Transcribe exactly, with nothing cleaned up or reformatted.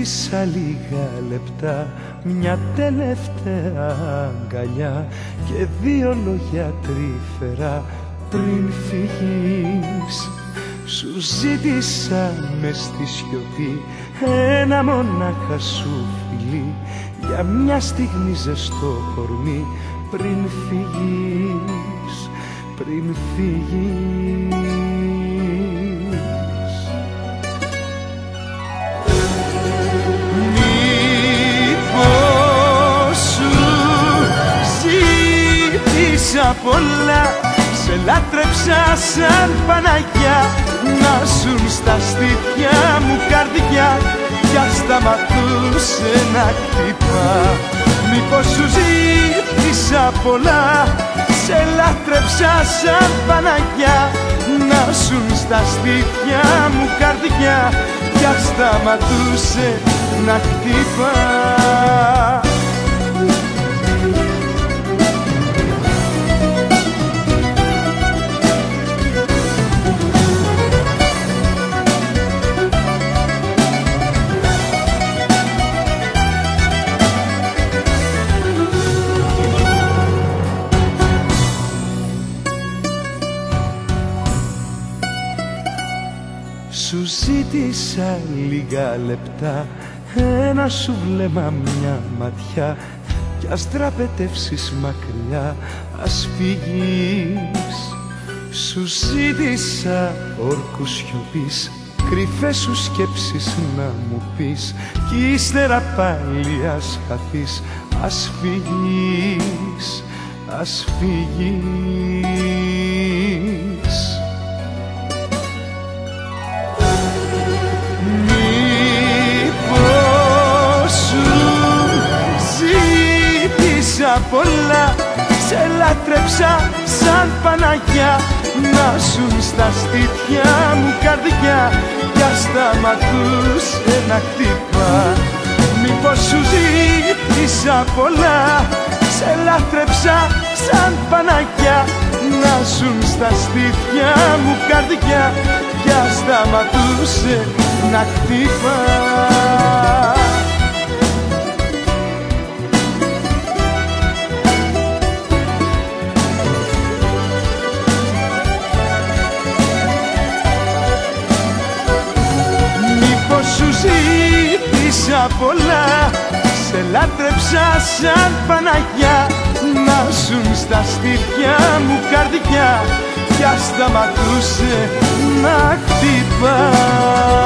ζήτησα λίγα λεπτά, μια τελευταία αγκαλιά και δύο λόγια τρυφερά πριν φύγεις. Σου ζήτησα μες στη σιωπή ένα μονάχα σου φιλί, για μια στιγμή ζεστό κορμί πριν φύγεις, πριν φύγεις. Μήπως σου ζήτησα πολλά, σε λάτρεψα σαν Παναγιά, να ζουν στα στήθια μου καρδιά κι ας σταματούσε να χτυπά. Μήπως σου ζήτησα πολλά, σε λάτρεψα σαν Παναγιά, να ζουν στα στήθια μου καρδιά κι ας σταματούσε να χτυπά. Σου ζήτησα λίγα λεπτά, ένα σου βλέμμα, μια ματιά κι ας δραπετεύσεις μακριά, ας φύγεις. Σου ζήτησα όρκους σιωπής, κρυφές σου σκέψεις να μου πεις κι ύστερα πάλι ας χαθείς, ας φύγεις, ας φύγεις. Πολλά, σε λάτρεψα σαν Παναγιά, να ζουν στα στήθια μου καρδιά κι ας σταματούσε να χτυπά. Μήπως σου ζήτησα πολλά, σε λάτρεψα σαν Παναγιά, να ζουν στα στήθια μου καρδιά κι ας σταματούσε να χτυπά. Σου ζήτησα πολλά, σε λάτρεψα σαν Παναγιά, να ζουν στα στήθια μου καρδιά κι ας σταματούσε να χτυπά.